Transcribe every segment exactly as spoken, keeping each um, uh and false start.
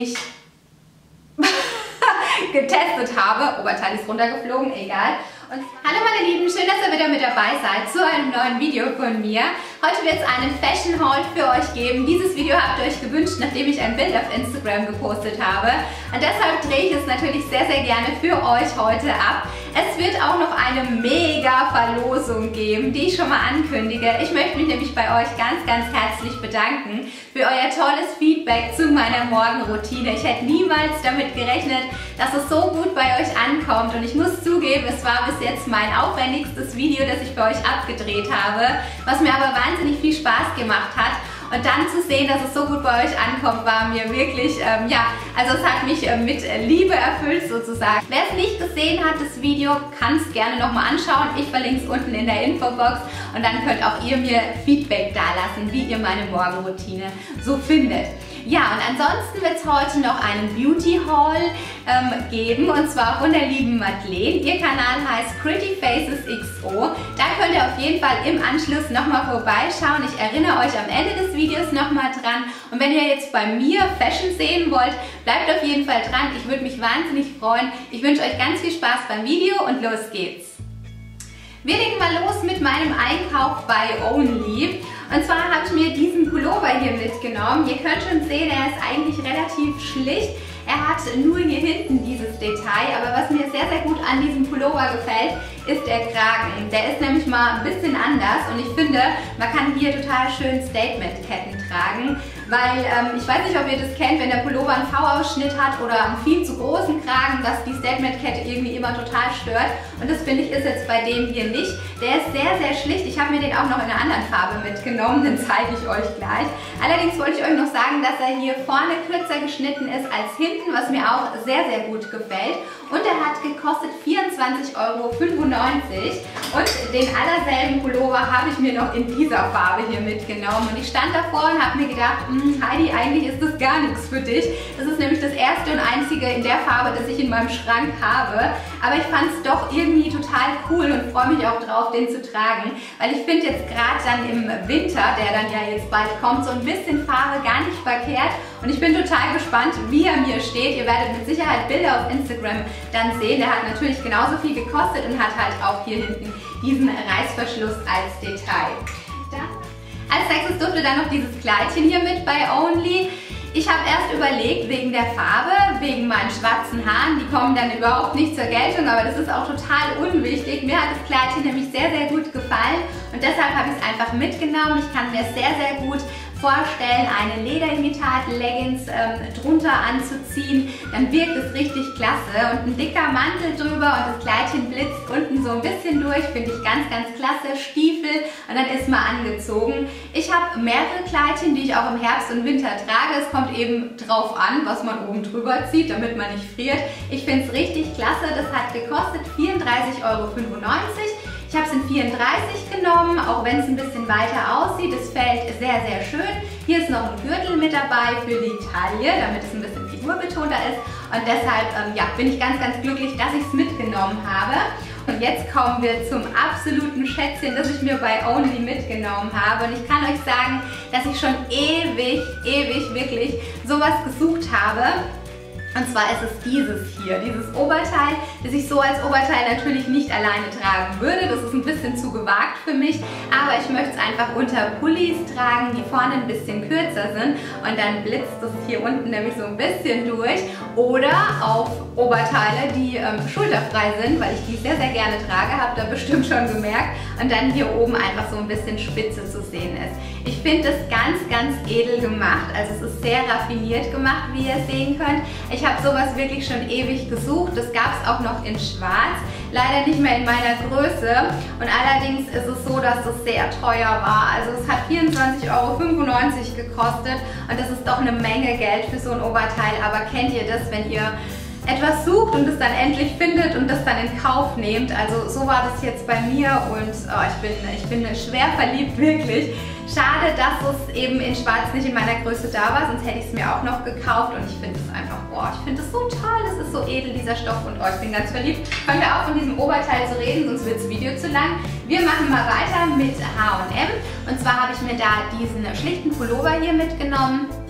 ich getestet habe. Oberteil ist runtergeflogen, egal. Und hallo meine Lieben, schön, dass ihr wieder mit dabei seid zu einem neuen Video von mir. Heute wird es einen Fashion Haul für euch geben. Dieses Video habt ihr euch gewünscht, nachdem ich ein Bild auf Instagram gepostet habe. Und deshalb drehe ich es natürlich sehr, sehr gerne für euch heute ab. Es wird auch noch eine mega Verlosung geben, die ich schon mal ankündige. Ich möchte mich nämlich bei euch ganz, ganz herzlich bedanken für euer tolles Feedback zu meiner Morgenroutine. Ich hätte niemals damit gerechnet, dass es so gut bei euch ankommt. Und ich muss zugeben, es war bis jetzt mein aufwendigstes Video, das ich für euch abgedreht habe, was mir aber wahnsinnig viel Spaß gemacht hat. Und dann zu sehen, dass es so gut bei euch ankommt, war mir wirklich, ähm, ja, also es hat mich äh, mit Liebe erfüllt sozusagen. Wer es nicht gesehen hat, das Video, kann es gerne nochmal anschauen. Ich verlinke es unten in der Infobox und dann könnt auch ihr mir Feedback dalassen, wie ihr meine Morgenroutine so findet. Ja, und ansonsten wird es heute noch einen Beauty Haul ähm, geben, und zwar von der lieben Madeleine. Ihr Kanal heißt Pretty Faces X O. Da könnt ihr auf jeden Fall im Anschluss nochmal vorbeischauen. Ich erinnere euch am Ende des Videos nochmal dran. Und wenn ihr jetzt bei mir Fashion sehen wollt, bleibt auf jeden Fall dran. Ich würde mich wahnsinnig freuen. Ich wünsche euch ganz viel Spaß beim Video und los geht's. Wir legen mal los mit meinem Einkauf bei Only. Und zwar habe ich mir diesen Pullover hier mitgenommen. Ihr könnt schon sehen, er ist eigentlich relativ schlicht. Er hat nur hier hinten dieses Detail, aber was mir sehr, sehr gut an diesem Pullover gefällt, ist der Kragen. Der ist nämlich mal ein bisschen anders und ich finde, man kann hier total schön Statement-Ketten tragen, weil ähm, ich weiß nicht, ob ihr das kennt, wenn der Pullover einen V-Ausschnitt hat oder einen viel zu großen Kragen, dass die Statement-Kette irgendwie immer total stört, und das finde ich ist jetzt bei dem hier nicht. Der ist sehr, sehr schlicht. Ich habe mir den auch noch in einer anderen Farbe mitgenommen, den zeige ich euch gleich. Allerdings wollte ich euch noch sagen, dass er hier vorne kürzer geschnitten ist als hinten, was mir auch sehr, sehr gut gefällt. Und er hat gekostet vierundzwanzig Euro fünfundneunzig, und den allerselben Pullover habe ich mir noch in dieser Farbe hier mitgenommen. Und ich stand davor und habe mir gedacht, Heidi, eigentlich ist das gar nichts für dich. Das ist nämlich das erste und einzige in der Farbe, das ich in meinem Schrank habe. Aber ich fand es doch irgendwie total cool und freue mich auch drauf, den zu tragen. Weil ich finde jetzt gerade dann im Winter, der dann ja jetzt bald kommt, so ein bisschen Farbe gar nicht verkehrt. Und ich bin total gespannt, wie er mir steht. Ihr werdet mit Sicherheit Bilder auf Instagram dann sehen. Der hat natürlich genauso viel gekostet und hat halt auch hier hinten diesen Reißverschluss als Detail. Dann als nächstes durfte dann noch dieses Kleidchen hier mit bei Only. Ich habe erst überlegt, wegen der Farbe, wegen meinen schwarzen Haaren, die kommen dann überhaupt nicht zur Geltung, aber das ist auch total unwichtig. Mir hat das Kleidchen nämlich sehr, sehr gut gefallen und deshalb habe ich es einfach mitgenommen. Ich kann mir sehr, sehr gut vorstellen, eine Lederimitat-Leggings ähm, drunter anzuziehen, dann wirkt es richtig klasse, und ein dicker Mantel drüber und das Kleidchen blitzt unten so ein bisschen durch, finde ich ganz, ganz klasse. Stiefel und dann ist man angezogen. Ich habe mehrere Kleidchen, die ich auch im Herbst und Winter trage. Es kommt eben drauf an, was man oben drüber zieht, damit man nicht friert. Ich finde es richtig klasse. Das hat gekostet vierunddreißig Euro fünfundneunzig. Ich habe es in vierunddreißig genommen, auch wenn es ein bisschen weiter aussieht. Es fällt sehr, sehr schön. Hier ist noch ein Gürtel mit dabei für die Taille, damit es ein bisschen figurbetonter ist. Und deshalb ähm, ja, bin ich ganz, ganz glücklich, dass ich es mitgenommen habe. Und jetzt kommen wir zum absoluten Schätzchen, das ich mir bei Only mitgenommen habe. Und ich kann euch sagen, dass ich schon ewig, ewig wirklich sowas gesucht habe. Und zwar ist es dieses hier, dieses Oberteil, das ich so als Oberteil natürlich nicht alleine tragen würde. Das ist ein bisschen zu gewagt für mich, aber ich möchte es einfach unter Pullis tragen, die vorne ein bisschen kürzer sind, und dann blitzt es hier unten nämlich so ein bisschen durch. Oder auf Oberteile, die ähm, schulterfrei sind, weil ich die sehr, sehr gerne trage, habt ihr bestimmt schon gemerkt. Und dann hier oben einfach so ein bisschen Spitze zu sehen ist. Ich finde es ganz, ganz edel gemacht. Also es ist sehr raffiniert gemacht, wie ihr sehen könnt. Ich habe sowas wirklich schon ewig gesucht. Das gab es auch noch in Schwarz. Leider nicht mehr in meiner Größe. Und allerdings ist es so, dass es sehr teuer war. Also es hat vierundzwanzig Euro fünfundneunzig gekostet. Und das ist doch eine Menge Geld für so ein Oberteil. Aber kennt ihr das, wenn ihr etwas sucht und es dann endlich findet und das dann in Kauf nehmt? Also so war das jetzt bei mir, und oh, ich bin, ich bin schwer verliebt, wirklich. Schade, dass es eben in Schwarz nicht in meiner Größe da war, sonst hätte ich es mir auch noch gekauft, und ich finde es einfach, boah, ich finde es so toll, das ist so edel, dieser Stoff, und oh, ich bin ganz verliebt. Können wir auch von diesem Oberteil zu reden, sonst wird das Video zu lang. Wir machen mal weiter mit H und M, und zwar habe ich mir da diesen schlichten Pullover hier mitgenommen.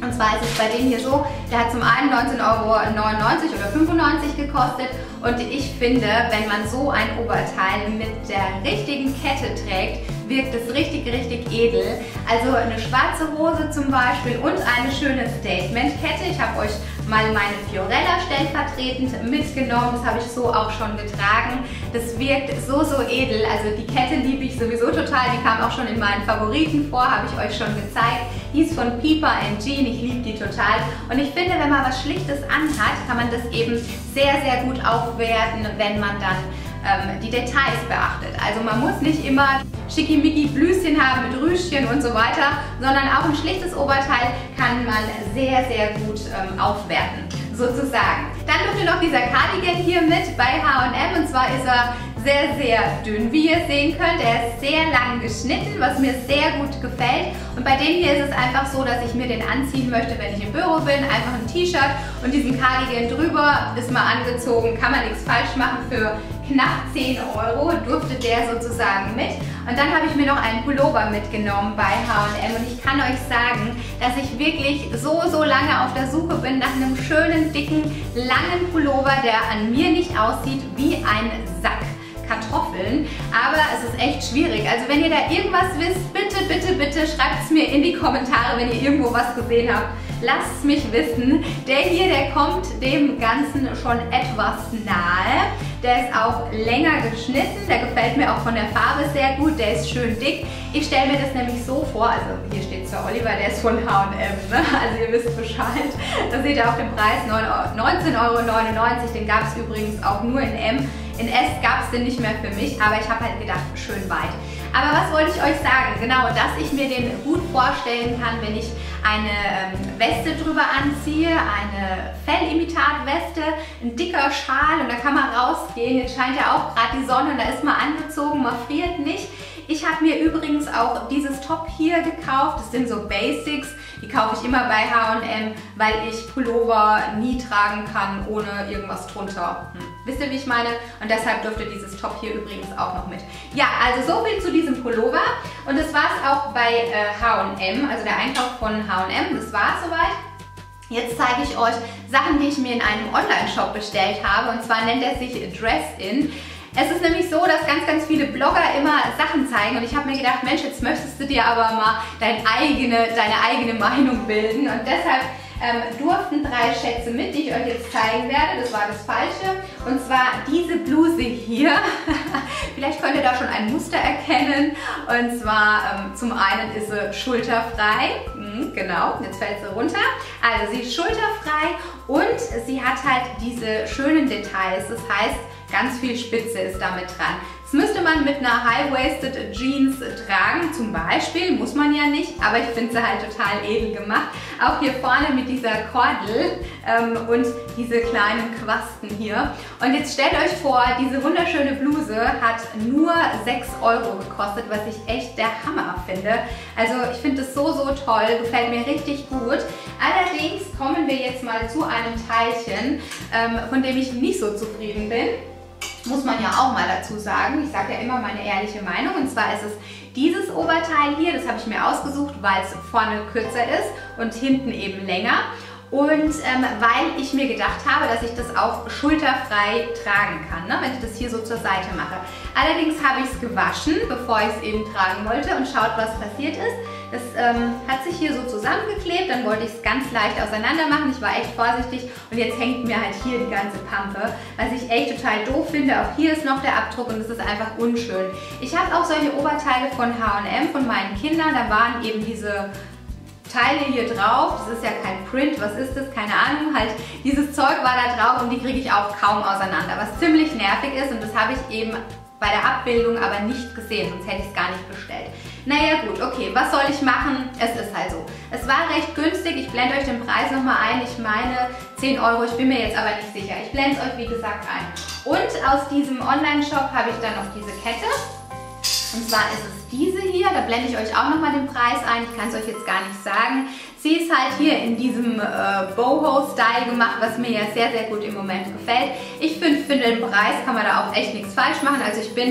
Und zwar ist es bei denen hier so, der hat zum einen neunzehn Euro neunundneunzig oder fünfundneunzig gekostet und ich finde, wenn man so ein Oberteil mit der richtigen Kette trägt, wirkt es richtig, richtig edel. Also eine schwarze Hose zum Beispiel und eine schöne Statement-Kette. Ich habe euch mal meine Fiorella stellvertretend mitgenommen. Das habe ich so auch schon getragen. Das wirkt so, so edel. Also die Kette liebe ich sowieso total. Die kam auch schon in meinen Favoriten vor, habe ich euch schon gezeigt. Die ist von Piper and Jean. Ich liebe die total. Und ich finde, wenn man was Schlichtes anhat, kann man das eben sehr, sehr gut aufwerten, wenn man dann ähm, die Details beachtet. Also man muss nicht immer schickimicki Blüschen haben mit Rüschchen und so weiter, sondern auch ein schlichtes Oberteil kann man sehr, sehr gut ähm, aufwerten, sozusagen. Dann durfte noch dieser Cardigan hier mit bei H und M und zwar ist er sehr, sehr dünn, wie ihr sehen könnt. Er ist sehr lang geschnitten, was mir sehr gut gefällt. Und bei dem hier ist es einfach so, dass ich mir den anziehen möchte, wenn ich im Büro bin. Einfach ein T-Shirt und diesen Cardigan drüber, ist mal angezogen, kann man nichts falsch machen. Für knapp zehn Euro durfte der sozusagen mit. Und dann habe ich mir noch einen Pullover mitgenommen bei H und M und ich kann euch sagen, dass ich wirklich so, so lange auf der Suche bin nach einem schönen, dicken, langen Pullover, der an mir nicht aussieht wie ein Sack Kartoffeln, aber es ist echt schwierig. Also wenn ihr da irgendwas wisst, bitte, bitte, bitte schreibt es mir in die Kommentare, wenn ihr irgendwo was gesehen habt. Lasst es mich wissen. Der hier, der kommt dem Ganzen schon etwas nahe. Der ist auch länger geschnitten, der gefällt mir auch von der Farbe sehr gut, der ist schön dick. Ich stelle mir das nämlich so vor, also hier steht Sir Oliver, der ist von H und M, ne? Also ihr wisst Bescheid. Da seht ihr auch den Preis, neunzehn Euro neunundneunzig, den gab es übrigens auch nur in M. In S gab es den nicht mehr für mich, aber ich habe halt gedacht, schön weit. Aber was wollte ich euch sagen? Genau, dass ich mir den gut vorstellen kann, wenn ich eine ähm, Weste drüber anziehe, eine Fellimitat-Weste, ein dicker Schal und da kann man rausgehen. Jetzt scheint ja auch gerade die Sonne, da ist man angezogen, man friert nicht. Ich habe mir übrigens auch dieses Top hier gekauft, das sind so Basics, die kaufe ich immer bei H und M, weil ich Pullover nie tragen kann ohne irgendwas drunter. Hm. Wisst ihr, wie ich meine? Und deshalb dürfte dieses Top hier übrigens auch noch mit. Ja, also so viel zu diesem Pullover und das war es auch bei äh, H und M, also der Einkauf von H und M, das war es soweit. Jetzt zeige ich euch Sachen, die ich mir in einem Online-Shop bestellt habe und zwar nennt er sich Dress-In. Es ist nämlich so, dass ganz, ganz viele Blogger immer Sachen zeigen und ich habe mir gedacht, Mensch, jetzt möchtest du dir aber mal deine eigene, deine eigene Meinung bilden und deshalb ähm, durften drei Schätze mit, die ich euch jetzt zeigen werde. Das war das Falsche und zwar diese Bluse hier. Vielleicht könnt ihr da schon ein Muster erkennen und zwar ähm, zum einen ist sie schulterfrei, hm, genau, jetzt fällt sie runter. Also sie ist schulterfrei und sie hat halt diese schönen Details, das heißt, ganz viel Spitze ist damit dran. Das müsste man mit einer High-Waisted Jeans tragen, zum Beispiel, muss man ja nicht, aber ich finde sie halt total edel gemacht. Auch hier vorne mit dieser Kordel ähm, und diese kleinen Quasten hier. Und jetzt stellt euch vor, diese wunderschöne Bluse hat nur sechs Euro gekostet, was ich echt der Hammer finde. Also ich finde es so, so toll, gefällt mir richtig gut. Allerdings kommen wir jetzt mal zu einem Teilchen, ähm, von dem ich nicht so zufrieden bin. Muss man ja auch mal dazu sagen. Ich sage ja immer meine ehrliche Meinung und zwar ist es dieses Oberteil hier, das habe ich mir ausgesucht, weil es vorne kürzer ist und hinten eben länger. Und ähm, weil ich mir gedacht habe, dass ich das auch schulterfrei tragen kann, ne? Wenn ich das hier so zur Seite mache. Allerdings habe ich es gewaschen, bevor ich es eben tragen wollte und schaut, was passiert ist. Das ähm, hat sich hier so zusammengeklebt, dann wollte ich es ganz leicht auseinander machen. Ich war echt vorsichtig und jetzt hängt mir halt hier die ganze Pampe, was ich echt total doof finde. Auch hier ist noch der Abdruck und es ist einfach unschön. Ich habe auch solche Oberteile von H und M, von meinen Kindern, da waren eben diese Teile hier drauf, das ist ja kein Print, was ist das? Keine Ahnung, halt dieses Zeug war da drauf und die kriege ich auch kaum auseinander, was ziemlich nervig ist und das habe ich eben bei der Abbildung aber nicht gesehen, sonst hätte ich es gar nicht bestellt. Naja gut, okay, was soll ich machen? Es ist halt so. Es war recht günstig, ich blende euch den Preis nochmal ein, ich meine zehn Euro, ich bin mir jetzt aber nicht sicher. Ich blende es euch wie gesagt ein. Und aus diesem Online-Shop habe ich dann noch diese Kette. Und zwar ist es diese hier, da blende ich euch auch nochmal den Preis ein, ich kann es euch jetzt gar nicht sagen. Sie ist halt hier in diesem äh, Boho-Style gemacht, was mir ja sehr, sehr gut im Moment gefällt. Ich finde, für den Preis kann man da auch echt nichts falsch machen. Also ich bin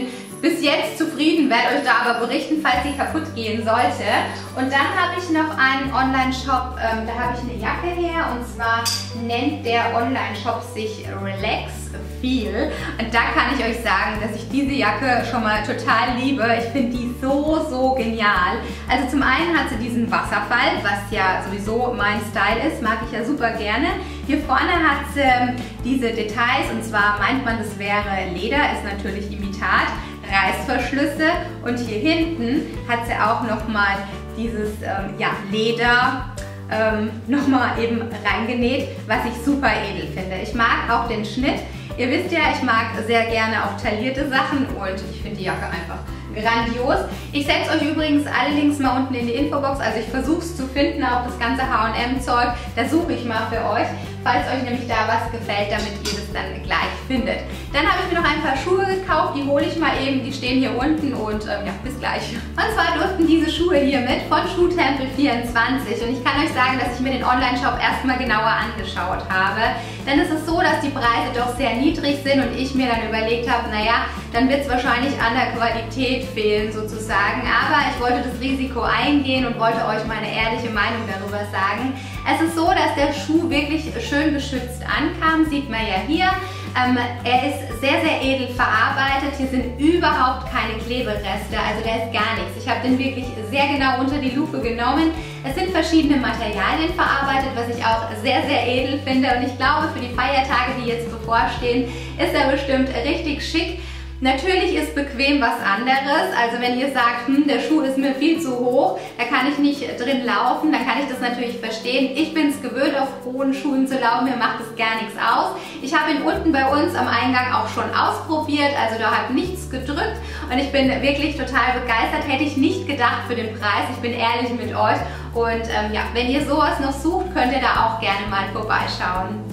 bis jetzt zufrieden, werde euch da aber berichten, falls sie kaputt gehen sollte. Und dann habe ich noch einen Online-Shop, ähm, da habe ich eine Jacke her, und zwar nennt der Online-Shop sich Relax Feel. Und da kann ich euch sagen, dass ich diese Jacke schon mal total liebe. Ich finde die so, so genial. Also zum einen hat sie diesen Wasserfall, was ja sowieso mein Style ist, mag ich ja super gerne. Hier vorne hat sie ähm, diese Details, und zwar meint man, das wäre Leder, ist natürlich Imitat. Reißverschlüsse, und hier hinten hat sie auch nochmal dieses ähm, ja, Leder ähm, nochmal eben reingenäht, was ich super edel finde. Ich mag auch den Schnitt. Ihr wisst ja, ich mag sehr gerne auch taillierte Sachen, und ich finde die Jacke einfach grandios. Ich setze euch übrigens alle Links mal unten in die Infobox, also ich versuche es zu finden, auch das ganze H und M Zeug, da suche ich mal für euch, falls euch nämlich da was gefällt, damit ihr das dann gleich findet. Dann habe ich mir noch ein paar Schuhe gekauft, die hole ich mal eben, die stehen hier unten, und ähm, ja, bis gleich. Und zwar durften diese Schuhe hier mit von Schuhtempel vierundzwanzig, und ich kann euch sagen, dass ich mir den Online-Shop erstmal genauer angeschaut habe, denn es ist so, dass die Preise doch sehr niedrig sind, und ich mir dann überlegt habe, naja, dann wird es wahrscheinlich an der Qualität fehlen sozusagen, aber ich wollte das Risiko eingehen und wollte euch meine ehrliche Meinung darüber sagen. Es ist so, dass der Schuh wirklich schön geschützt ankam, sieht man ja hier. Ähm, er ist sehr, sehr edel verarbeitet, hier sind überhaupt keine Klebereste, also da ist gar nichts. Ich habe den wirklich sehr genau unter die Lupe genommen. Es sind verschiedene Materialien verarbeitet, was ich auch sehr, sehr edel finde, und ich glaube, für die Feiertage, die jetzt bevorstehen, ist er bestimmt richtig schick. Natürlich ist bequem was anderes, also wenn ihr sagt, hm, der Schuh ist mir viel zu hoch, da kann ich nicht drin laufen, dann kann ich das natürlich verstehen. Ich bin es gewöhnt, auf hohen Schuhen zu laufen, mir macht es gar nichts aus. Ich habe ihn unten bei uns am Eingang auch schon ausprobiert, also da hat nichts gedrückt, und ich bin wirklich total begeistert. Hätte ich nicht gedacht für den Preis, ich bin ehrlich mit euch, und ähm, ja, wenn ihr sowas noch sucht, könnt ihr da auch gerne mal vorbeischauen.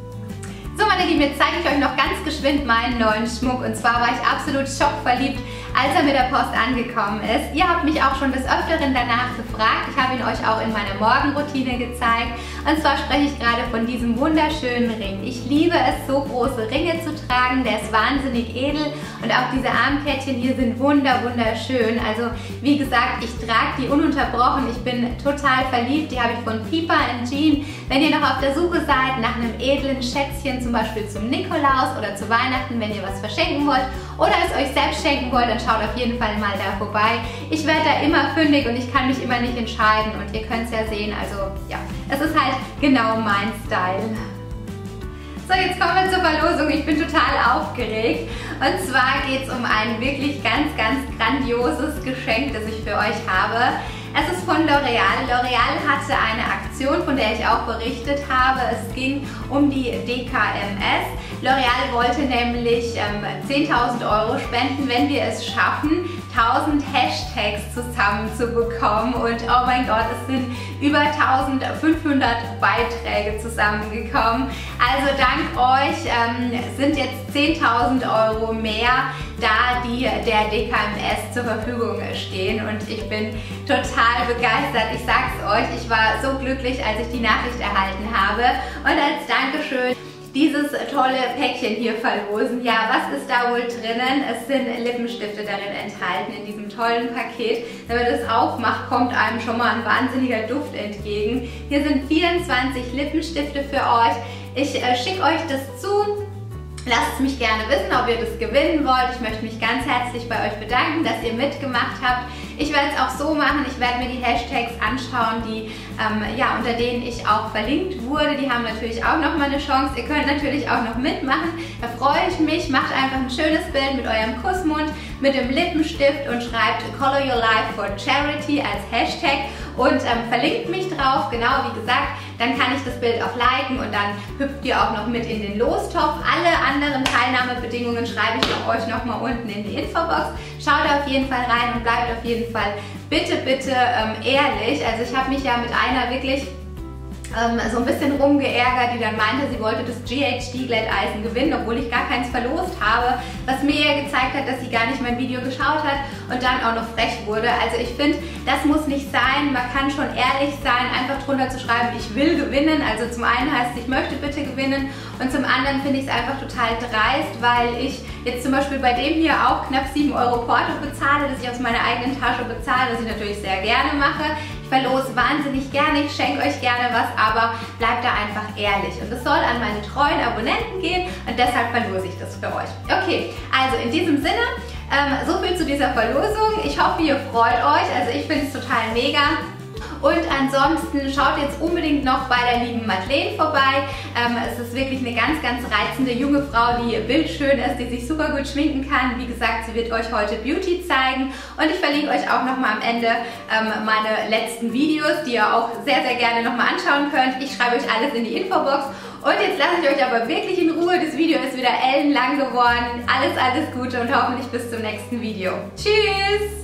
So, meine Lieben, jetzt zeige ich euch noch ganz geschwind meinen neuen Schmuck, und zwar war ich absolut schockverliebt, als er mit der Post angekommen ist. Ihr habt mich auch schon des Öfteren danach gefragt. Ich habe ihn euch auch in meiner Morgenroutine gezeigt, und zwar spreche ich gerade von diesem wunderschönen Ring. Ich liebe es, so große Ringe zu tragen, der ist wahnsinnig edel, und auch diese Armkettchen hier sind wunder wunderschön. Also wie gesagt, ich trage die ununterbrochen, ich bin total verliebt, die habe ich von Piper and Jean. Wenn ihr noch auf der Suche seid nach einem edlen Schätzchen, zum Beispiel zum Nikolaus oder zu Weihnachten, wenn ihr was verschenken wollt oder es euch selbst schenken wollt, dann schaut auf jeden Fall mal da vorbei. Ich werde da immer fündig, und ich kann mich immer nicht entscheiden, und ihr könnt es ja sehen, also ja, es ist halt genau mein Style. So, jetzt kommen wir zur Verlosung. Ich bin total aufgeregt, und zwar geht es um ein wirklich ganz, ganz grandioses Geschenk, das ich für euch habe. Es ist von L'Oreal. L'Oreal hatte eine Aktion, von der ich auch berichtet habe. Es ging um die D K M S. L'Oreal wollte nämlich ähm, zehntausend Euro spenden, wenn wir es schaffen, tausend Hashtags zusammenzubekommen, und oh mein Gott, es sind über eintausendfünfhundert Beiträge zusammengekommen. Also dank euch ähm, sind jetzt zehntausend Euro mehr da, die der D K M S zur Verfügung stehen, und ich bin total begeistert. Ich sag's euch, ich war so glücklich, als ich die Nachricht erhalten habe, und als Dankeschön dieses tolle Päckchen hier verlosen. Ja, was ist da wohl drinnen? Es sind Lippenstifte darin enthalten, in diesem tollen Paket. Wenn man das aufmacht, kommt einem schon mal ein wahnsinniger Duft entgegen. Hier sind vierundzwanzig Lippenstifte für euch. Ich äh, schicke euch das zu. Lasst es mich gerne wissen, ob ihr das gewinnen wollt. Ich möchte mich ganz herzlich bei euch bedanken, dass ihr mitgemacht habt. Ich werde es auch so machen, ich werde mir die Hashtags anschauen, die, ähm, ja, unter denen ich auch verlinkt wurde. Die haben natürlich auch noch mal eine Chance. Ihr könnt natürlich auch noch mitmachen. Da freue ich mich. Macht einfach ein schönes Bild mit eurem Kussmund, mit dem Lippenstift, und schreibt Color Your Life for Charity als Hashtag und ähm, verlinkt mich drauf. Genau, wie gesagt, dann kann ich das Bild auch liken, und dann hüpft ihr auch noch mit in den Lostopf. Alle anderen Teilnahmebedingungen schreibe ich euch noch mal unten in die Infobox. Schaut auf jeden Fall rein und bleibt auf jeden Fall bitte, bitte ähm, ehrlich. Also ich habe mich ja mit einer wirklich ähm, so ein bisschen rumgeärgert, die dann meinte, sie wollte das G H D Glätteisen gewinnen, obwohl ich gar keins verlost habe, was mir ja gezeigt hat, dass sie gar nicht mein Video geschaut hat und dann auch noch frech wurde. Also ich finde, das muss nicht sein, man kann schon ehrlich sein, einfach drunter zu schreiben, ich will gewinnen. Also zum einen heißt es, ich möchte bitte gewinnen und zum anderen finde ich es einfach total dreist, weil ich jetzt zum Beispiel bei dem hier auch knapp sieben Euro Porto bezahle, das ich aus meiner eigenen Tasche bezahle, was ich natürlich sehr gerne mache. Ich verlose wahnsinnig gerne, ich schenke euch gerne was, aber bleibt da einfach ehrlich. Und es soll an meine treuen Abonnenten gehen und deshalb verlose ich das für euch. Okay, also in diesem Sinne, ähm, so viel zu dieser Verlosung. Ich hoffe, ihr freut euch. Also ich finde es total mega. Und ansonsten schaut jetzt unbedingt noch bei der lieben Madeleine vorbei. Ähm, es ist wirklich eine ganz, ganz reizende junge Frau, die bildschön ist, die sich super gut schminken kann. Wie gesagt, sie wird euch heute Beauty zeigen. Und ich verlinke euch auch nochmal am Ende ähm, meine letzten Videos, die ihr auch sehr, sehr gerne nochmal anschauen könnt. Ich schreibe euch alles in die Infobox. Und jetzt lasse ich euch aber wirklich in Ruhe. Das Video ist wieder ellenlang geworden. Alles, alles Gute und hoffentlich bis zum nächsten Video. Tschüss!